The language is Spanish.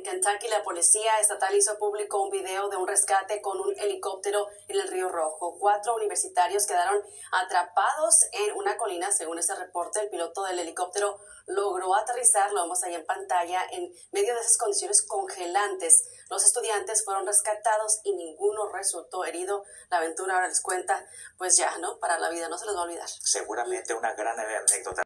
Kentucky, la policía estatal hizo público un video de un rescate con un helicóptero en el Río Rojo. 4 universitarios quedaron atrapados en una colina, según ese reporte. El piloto del helicóptero logró aterrizar, lo vemos ahí en pantalla, en medio de esas condiciones congelantes. Los estudiantes fueron rescatados y ninguno resultó herido. La aventura ahora les cuenta, pues ya, ¿no? Para la vida, no se les va a olvidar. Seguramente una gran anécdota.